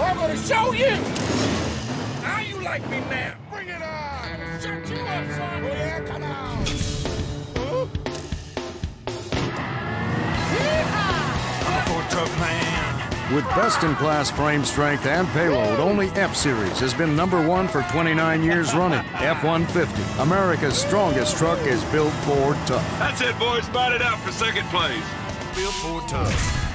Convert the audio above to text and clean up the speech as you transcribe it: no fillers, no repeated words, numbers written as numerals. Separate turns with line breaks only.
I'm gonna show you! Now you like me now. Bring it on! I'm gonna shut you up, son! Oh, yeah, come on!
Awful tough man.
With best-in-class frame strength and payload, only F-Series has been #1 for 29 years running. F-150, America's strongest truck, is built for tough.
That's it, boys. Spot it out for second place.
Built for tough.